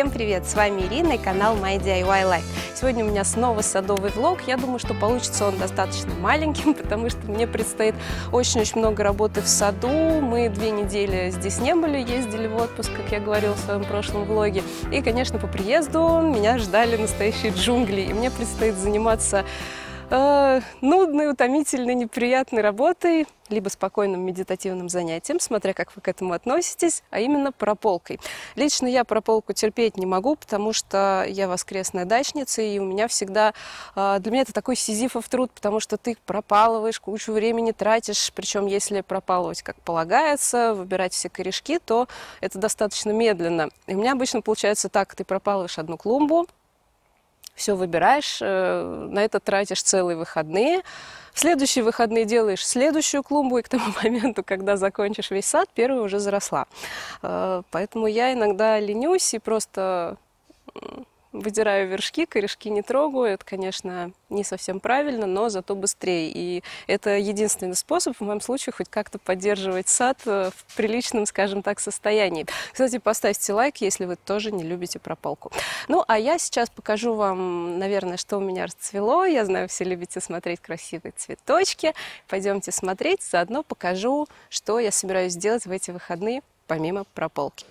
Всем привет! С вами Ирина и канал My DIY Life. Сегодня у меня снова садовый влог. Я думаю, что получится он достаточно маленьким, потому что мне предстоит очень-очень много работы в саду. Мы 2 недели здесь не были, ездили в отпуск, как я говорила в своем прошлом влоге. И, конечно, по приезду меня ждали настоящие джунгли. И мне предстоит заниматься нудной, утомительной, неприятной работой, либо спокойным медитативным занятием, смотря как вы к этому относитесь, а именно прополкой. Лично я прополку терпеть не могу, потому что я воскресная дачница, и у меня всегда, для меня это такой сизифов труд, потому что ты пропалываешь, кучу времени тратишь, причем если пропалывать как полагается, выбирать все корешки, то это достаточно медленно. И у меня обычно получается так: ты пропалываешь одну клумбу, все выбираешь, на это тратишь целые выходные. В следующие выходные делаешь следующую клумбу, и к тому моменту, когда закончишь весь сад, первая уже заросла. Поэтому я иногда ленюсь и просто выдираю вершки, корешки не трогаю. Это, конечно, не совсем правильно, но зато быстрее. И это единственный способ, в моем случае, хоть как-то поддерживать сад в приличном, скажем так, состоянии. Кстати, поставьте лайк, если вы тоже не любите прополку. Ну, а я сейчас покажу вам, наверное, что у меня расцвело. Я знаю, все любите смотреть красивые цветочки. Пойдемте смотреть, заодно покажу, что я собираюсь сделать в эти выходные, помимо прополки.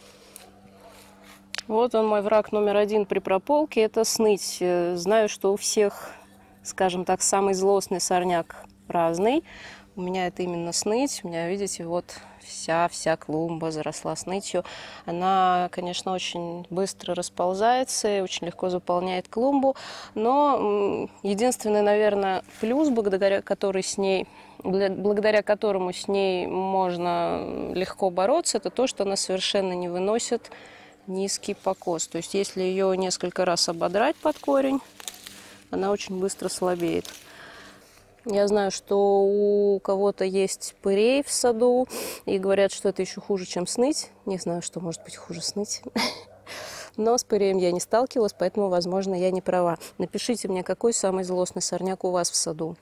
Вот он, мой враг номер один при прополке, это сныть. Знаю, что у всех, скажем так, самый злостный сорняк разный. У меня это именно сныть. У меня, видите, вот вся клумба заросла снытью. Она, конечно, очень быстро расползается и очень легко заполняет клумбу. Но единственный, наверное, плюс, благодаря которому с ней можно легко бороться, это то, что она совершенно не выносит низкий покос. То есть если ее несколько раз ободрать под корень, она очень быстро слабеет. Я знаю, что у кого-то есть пырей в саду, и говорят, что это еще хуже, чем сныть. Не знаю, что может быть хуже сныть. Но с пыреем я не сталкивалась, поэтому, возможно, я не права. Напишите мне, какой самый злостный сорняк у вас в саду.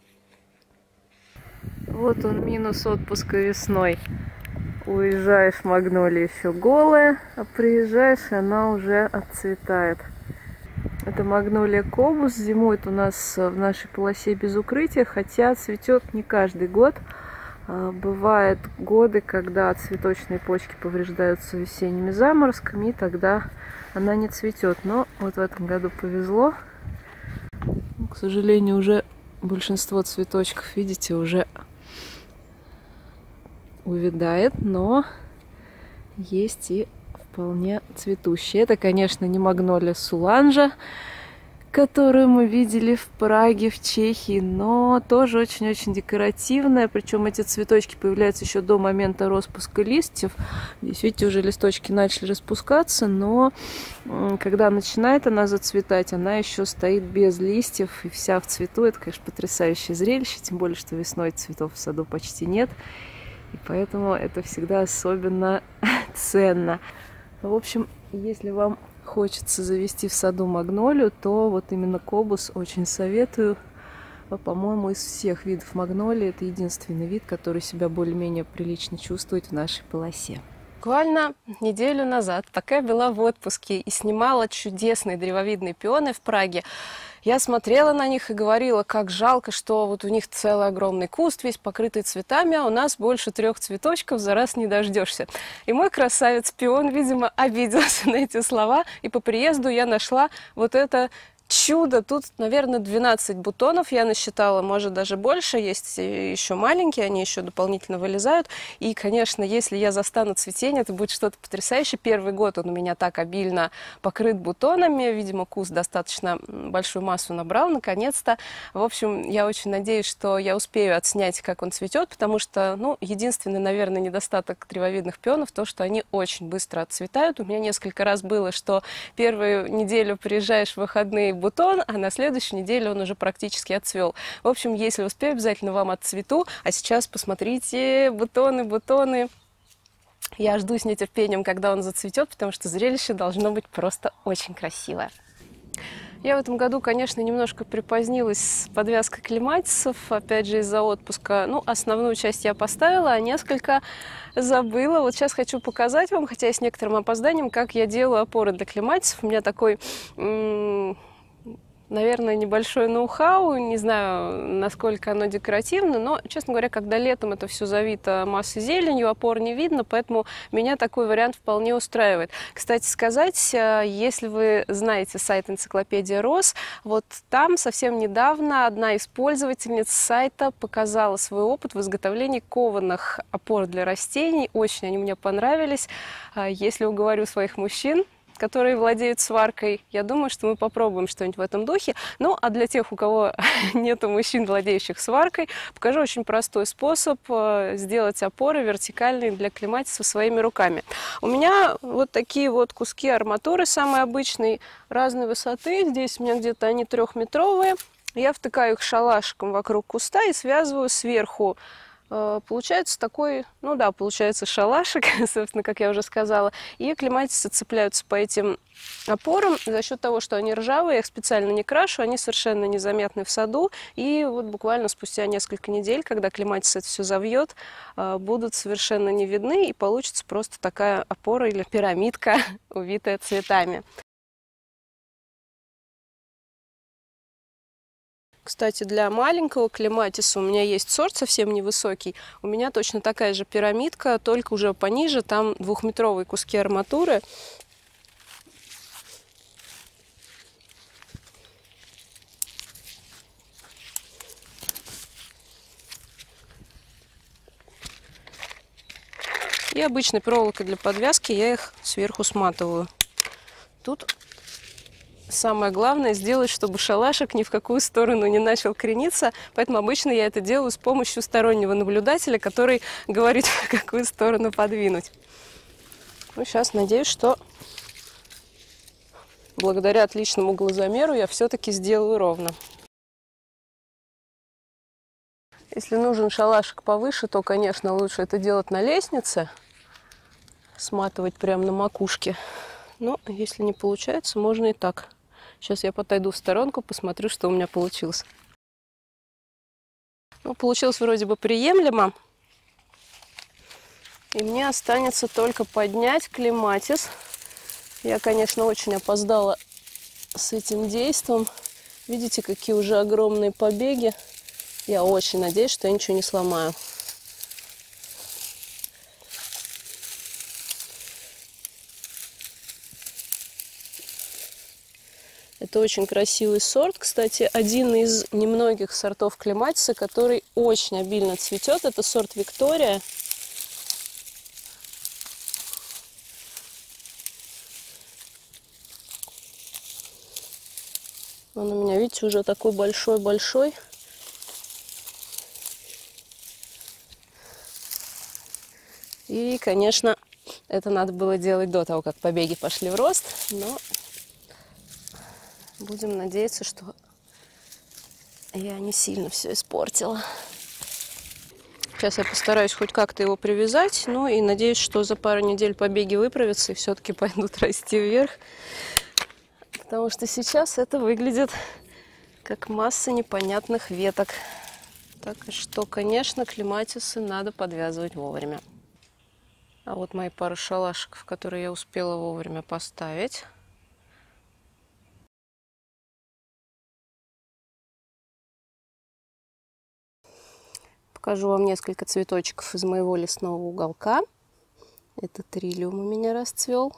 Вот он, минус отпуска весной. Уезжаешь, магнолия еще голая, а приезжаешь, и она уже отцветает. Это магнолия кобус, зимует у нас в нашей полосе без укрытия, хотя цветет не каждый год. Бывают годы, когда цветочные почки повреждаются весенними заморозками, и тогда она не цветет. Но вот в этом году повезло. К сожалению, уже большинство цветочков, видите, уже увядает, но есть и вполне цветущие. Это, конечно, не магнолия суланжа, которую мы видели в Праге, в Чехии, но тоже очень-очень декоративная. Причем эти цветочки появляются еще до момента распуска листьев. Здесь, видите, уже листочки начали распускаться, но когда начинает она зацветать, она еще стоит без листьев и вся в цвету. Это, конечно, потрясающее зрелище, тем более, что весной цветов в саду почти нет. И поэтому это всегда особенно ценно. В общем, если вам хочется завести в саду магнолию, то вот именно кобус очень советую. По-моему, из всех видов магнолии это единственный вид, который себя более-менее прилично чувствует в нашей полосе. Буквально неделю назад, пока я была в отпуске и снимала чудесные древовидные пионы в Праге, я смотрела на них и говорила, как жалко, что вот у них целый огромный куст, весь покрытый цветами, а у нас больше 3 цветочков за раз не дождешься. И мой красавец-пион, видимо, обиделся на эти слова, и по приезду я нашла вот это чудо. Тут, наверное, 12 бутонов я насчитала, может даже больше. Есть еще маленькие, они еще дополнительно вылезают. И, конечно, если я застану цветение, это будет что-то потрясающее. Первый год он у меня так обильно покрыт бутонами. Видимо, куст достаточно большую массу набрал, наконец-то. В общем, я очень надеюсь, что я успею отснять, как он цветет, потому что, ну, единственный, наверное, недостаток древовидных пионов то, что они очень быстро отцветают. У меня несколько раз было, что первую неделю приезжаешь в выходные бутон, а на следующей неделе он уже практически отцвел. В общем, если успею, обязательно вам отцвету. А сейчас посмотрите, бутоны. Я жду с нетерпением, когда он зацветет, потому что зрелище должно быть просто очень красивое. Я в этом году, конечно, немножко припозднилась с подвязкой клематисов, опять же, из-за отпуска. Ну, основную часть я поставила, а несколько забыла. Вот сейчас хочу показать вам, хотя и с некоторым опозданием, как я делаю опоры для клематисов. У меня такой, наверное, небольшое ноу-хау, не знаю, насколько оно декоративно, но, честно говоря, когда летом это все завито массой зеленью, опор не видно, поэтому меня такой вариант вполне устраивает. Кстати сказать, если вы знаете сайт «Энциклопедия роз», вот там совсем недавно одна из пользовательниц сайта показала свой опыт в изготовлении кованых опор для растений. Очень они мне понравились. Если уговорю своих мужчин, которые владеют сваркой, я думаю, что мы попробуем что-нибудь в этом духе. Ну, а для тех, у кого нет мужчин, владеющих сваркой, покажу очень простой способ сделать опоры вертикальные для клематисов своими руками. У меня вот такие вот куски арматуры, самые обычные, разной высоты. Здесь у меня где-то они 3-метровые. Я втыкаю их шалашиком вокруг куста и связываю сверху. Получается такой, ну да, получается шалашик, собственно, как я уже сказала. И клематисы цепляются по этим опорам. За счет того, что они ржавые, я их специально не крашу, они совершенно незаметны в саду. И вот буквально спустя несколько недель, когда клематис это все завьет, будут совершенно не видны, и получится просто такая опора или пирамидка, увитая цветами. Кстати, для маленького клематиса у меня есть сорт совсем невысокий. У меня точно такая же пирамидка, только уже пониже. Там 2-метровые куски арматуры. И обычной проволокой для подвязки я их сверху сматываю. Тут самое главное сделать, чтобы шалашик ни в какую сторону не начал крениться. Поэтому обычно я это делаю с помощью стороннего наблюдателя, который говорит, в какую сторону подвинуть. Ну, сейчас надеюсь, что благодаря отличному углозамеру я все-таки сделаю ровно. Если нужен шалашик повыше, то, конечно, лучше это делать на лестнице, сматывать прямо на макушке. Но если не получается, можно и так. Сейчас я подойду в сторонку, посмотрю, что у меня получилось. Ну, получилось вроде бы приемлемо. И мне останется только поднять клематис. Я, конечно, очень опоздала с этим действом. Видите, какие уже огромные побеги. Я очень надеюсь, что я ничего не сломаю. Это очень красивый сорт. Кстати, один из немногих сортов клематиса, который очень обильно цветет. Это сорт Виктория. Он у меня, видите, уже такой большой-большой. И, конечно, это надо было делать до того, как побеги пошли в рост. Но будем надеяться, что я не сильно все испортила. Сейчас я постараюсь хоть как-то его привязать. Ну и надеюсь, что за пару недель побеги выправятся и все-таки пойдут расти вверх. Потому что сейчас это выглядит как масса непонятных веток. Так что, конечно, клематисы надо подвязывать вовремя. А вот мои пару шалашиков, которые я успела вовремя поставить. Покажу вам несколько цветочков из моего лесного уголка. Это триллиум у меня расцвел.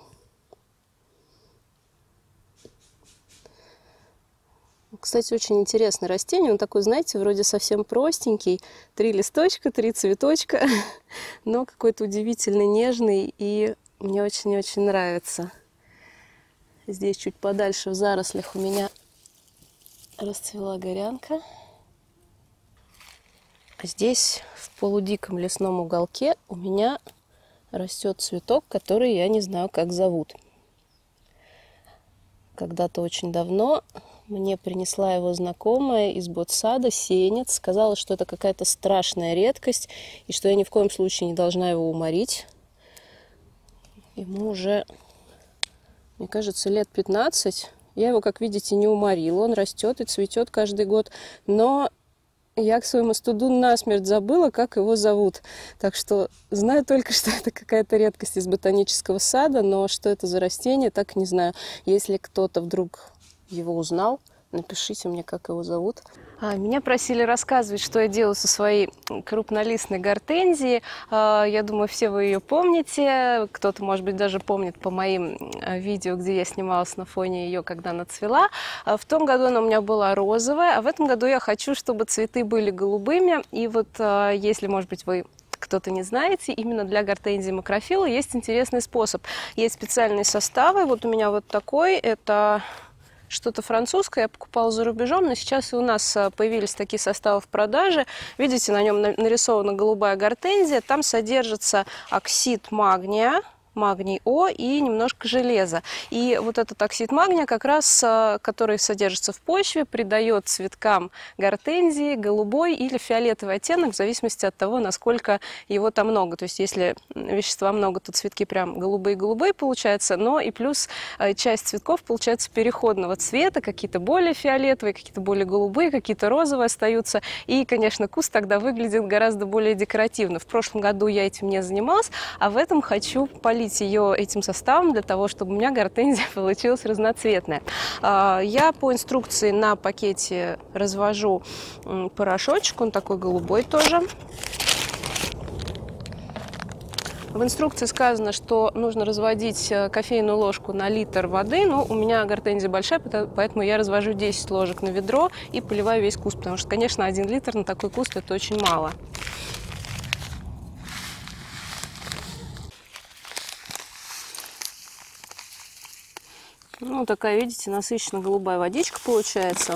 Кстати, очень интересное растение. Он такой, знаете, вроде совсем простенький. 3 листочка, 3 цветочка, но какой-то удивительно нежный, и мне очень-очень нравится. Здесь чуть подальше в зарослях у меня расцвела горянка. А здесь, в полудиком лесном уголке, у меня растет цветок, который я не знаю, как зовут. Когда-то очень давно мне принесла его знакомая из ботсада, сеянец. Сказала, что это какая-то страшная редкость, и что я ни в коем случае не должна его уморить. Ему уже, мне кажется, лет 15. Я его, как видите, не уморила. Он растет и цветет каждый год. Но я к своему стыду насмерть забыла, как его зовут. Так что знаю только, что это какая-то редкость из ботанического сада, но что это за растение, так не знаю. Если кто-то вдруг его узнал, напишите мне, как его зовут. Меня просили рассказывать, что я делаю со своей крупнолистной гортензией. Я думаю, все вы ее помните. Кто-то, может быть, даже помнит по моим видео, где я снималась на фоне ее, когда она цвела. В том году она у меня была розовая, а в этом году я хочу, чтобы цветы были голубыми. И вот, если, может быть, вы кто-то не знаете, именно для гортензии макрофилы есть интересный способ. Есть специальные составы. Вот у меня вот такой. Это что-то французское, я покупала за рубежом, но сейчас и у нас появились такие составы в продаже. Видите, на нем нарисована голубая гортензия. Там содержится оксид магния, магний О и немножко железа. И вот этот оксид магния, как раз, который содержится в почве, придает цветкам гортензии голубой или фиолетовый оттенок, в зависимости от того, насколько его там много. То есть, если вещества много, то цветки прям голубые-голубые получаются, но и плюс часть цветков получается переходного цвета, какие-то более фиолетовые, какие-то более голубые, какие-то розовые остаются. И, конечно, куст тогда выглядит гораздо более декоративно. В прошлом году я этим не занималась, а в этом хочу полить ее этим составом для того, чтобы у меня гортензия получилась разноцветная. Я по инструкции на пакете развожу порошочек, он такой голубой тоже. В инструкции сказано, что нужно разводить кофейную ложку на литр воды. Но у меня гортензия большая, поэтому я развожу 10 ложек на ведро и поливаю весь куст, потому что, конечно, 1 литр на такой куст это очень мало. Ну, такая, видите, насыщенно голубая водичка получается.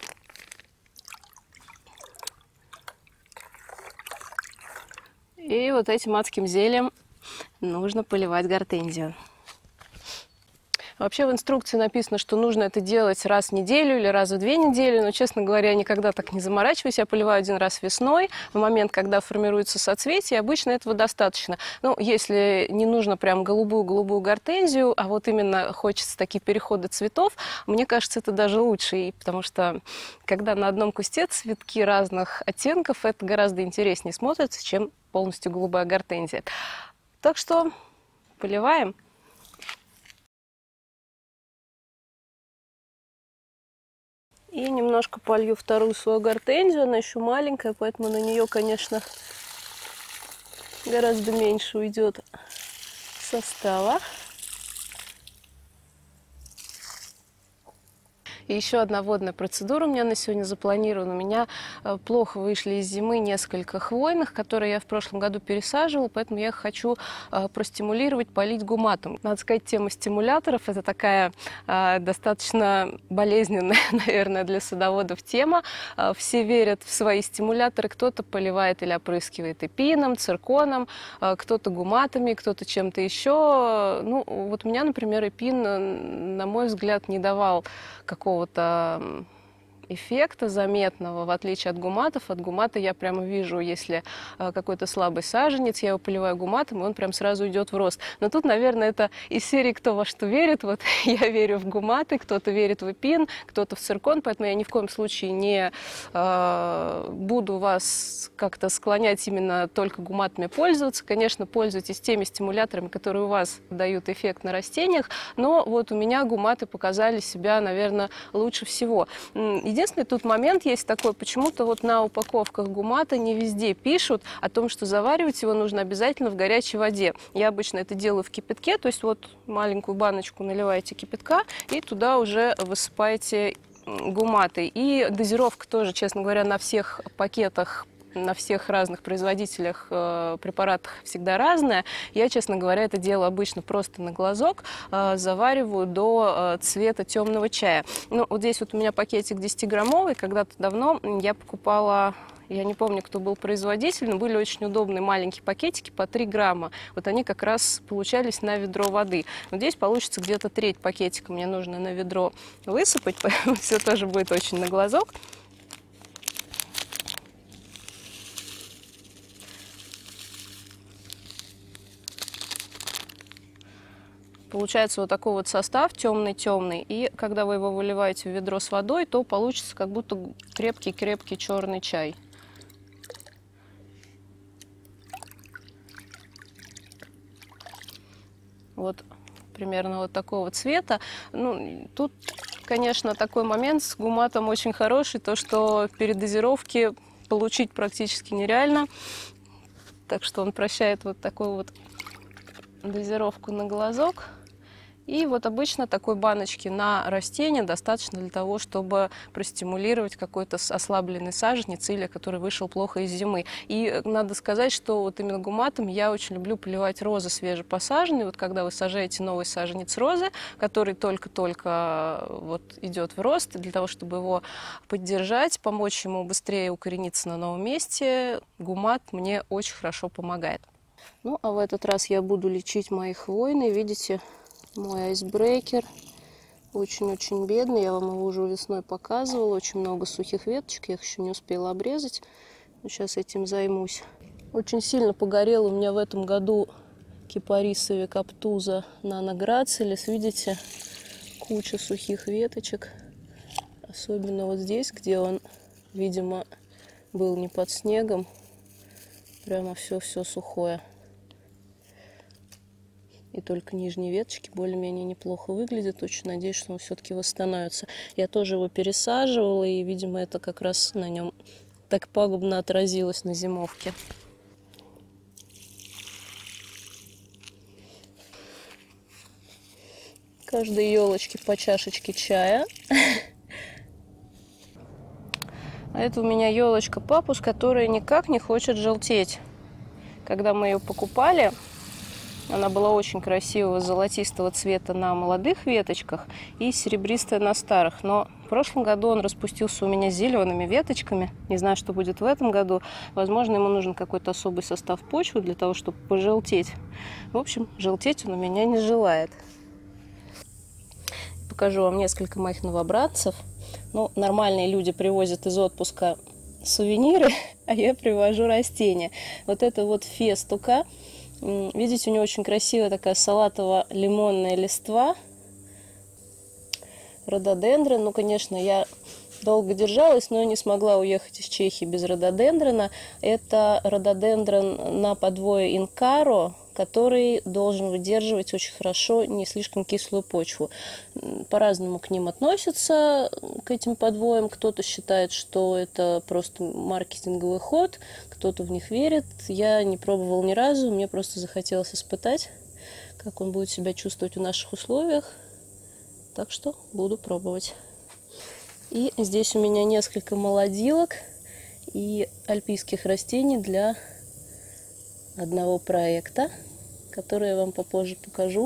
И вот этим адским зельем нужно поливать гортензию. Вообще в инструкции написано, что нужно это делать раз в неделю или раз в 2 недели, но, честно говоря, я никогда так не заморачиваюсь. Я поливаю 1 раз весной, в момент, когда формируется соцветие, обычно этого достаточно. Ну, если не нужно прям голубую-голубую гортензию, а вот именно хочется такие переходы цветов, мне кажется, это даже лучше, потому что когда на одном кусте цветки разных оттенков, это гораздо интереснее смотрится, чем полностью голубая гортензия. Так что поливаем. И немножко полью вторую свою гортензию, она еще маленькая, поэтому на нее, конечно, гораздо меньше уйдет состава. И еще одна водная процедура у меня на сегодня запланирована. У меня плохо вышли из зимы несколько хвойных, которые я в прошлом году пересаживала, поэтому я их хочу простимулировать, полить гуматом. Надо сказать, тема стимуляторов – это такая достаточно болезненная, наверное, для садоводов тема. Все верят в свои стимуляторы. Кто-то поливает или опрыскивает эпином, цирконом, кто-то гуматами, кто-то чем-то еще. Ну, вот у меня, например, эпин, на мой взгляд, не давал какого-то эффекта заметного, в отличие от гуматов. От гумата я прямо вижу, если какой-то слабый саженец, я его поливаю гуматом, и он прям сразу идет в рост. Но тут, наверное, это из серии «Кто во что верит». Вот я верю в гуматы, кто-то верит в эпин, кто-то в циркон, поэтому я ни в коем случае не буду вас как-то склонять именно только гуматами пользоваться. Конечно, пользуйтесь теми стимуляторами, которые у вас дают эффект на растениях, но вот у меня гуматы показали себя, наверное, лучше всего. Единственный тут момент есть такой, почему-то вот на упаковках гумата не везде пишут о том, что заваривать его нужно обязательно в горячей воде. Я обычно это делаю в кипятке, то есть вот маленькую баночку наливаете кипятка и туда уже высыпаете гуматы. И дозировка тоже, честно говоря, на всех пакетах, на всех разных производителях препаратах всегда разная. Я, честно говоря, это делаю обычно просто на глазок, завариваю до цвета темного чая. Ну, вот здесь вот у меня пакетик 10-граммовый, когда-то давно я покупала, я не помню, кто был производитель, но были очень удобные маленькие пакетики по 3 грамма. Вот они как раз получались на ведро воды. Вот здесь получится где-то треть пакетика мне нужно на ведро высыпать, поэтому все тоже будет очень на глазок. Получается вот такой вот состав темный-темный. И когда вы его выливаете в ведро с водой, то получится как будто крепкий-крепкий черный чай. Вот примерно вот такого цвета. Ну, тут, конечно, такой момент с гуматом очень хороший, то что передозировки получить практически нереально. Так что он прощает вот такую вот дозировку на глазок. И вот обычно такой баночки на растение достаточно для того, чтобы простимулировать какой-то ослабленный саженец или который вышел плохо из зимы. И надо сказать, что вот именно гуматом я очень люблю поливать розы свежепосаженные. Вот когда вы сажаете новый саженец розы, который только-только вот идет в рост, для того, чтобы его поддержать, помочь ему быстрее укорениться на новом месте, гумат мне очень хорошо помогает. Ну, а в этот раз я буду лечить мои хвойные. Видите, мой айсбрейкер очень-очень бедный. Я вам его уже весной показывала. Очень много сухих веточек. Я их еще не успела обрезать. Но сейчас этим займусь. Очень сильно погорел у меня в этом году кипарис векаптуза нанограцилис. Видите, куча сухих веточек. Особенно вот здесь, где он, видимо, был не под снегом. Прямо все сухое. И только нижние веточки более-менее неплохо выглядят. Очень надеюсь, что он все-таки восстановится. Я тоже его пересаживала, и, видимо, это как раз на нем так пагубно отразилось на зимовке. Каждой елочке по чашечке чая. А это у меня елочка папус, которая никак не хочет желтеть. Когда мы ее покупали, она была очень красивого золотистого цвета на молодых веточках и серебристая на старых. Но в прошлом году он распустился у меня зелеными веточками. Не знаю, что будет в этом году. Возможно, ему нужен какой-то особый состав почвы для того, чтобы пожелтеть. В общем, желтеть он у меня не желает. Покажу вам несколько моих новобранцев. Ну, нормальные люди привозят из отпуска сувениры, а я привожу растения. Вот это вот фестука. Видите, у него очень красивая такая салатово-лимонная листва. Рододендрон. Ну, конечно, я долго держалась, но не смогла уехать из Чехии без рододендрона. Это рододендрон на подвое инкаро, который должен выдерживать очень хорошо не слишком кислую почву. По-разному к ним относятся, к этим подвоям. Кто-то считает, что это просто маркетинговый ход, кто-то в них верит. Я не пробовала ни разу, мне просто захотелось испытать, как он будет себя чувствовать в наших условиях. Так что буду пробовать. И здесь у меня несколько молодилок и альпийских растений для одного проекта, который я вам попозже покажу.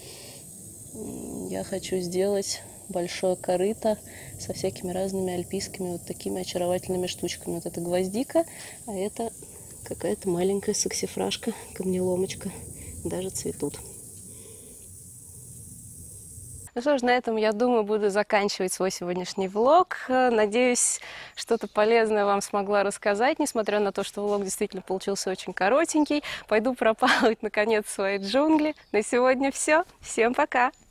Я хочу сделать большое корыто со всякими разными альпийскими вот такими очаровательными штучками. Вот это гвоздика, а это какая-то маленькая саксифрашка, камнеломочка. Даже цветут. Ну что ж, на этом, я думаю, буду заканчивать свой сегодняшний влог. Надеюсь, что-то полезное вам смогла рассказать, несмотря на то, что влог действительно получился очень коротенький. Пойду пропалывать, наконец, свои джунгли. На сегодня все. Всем пока!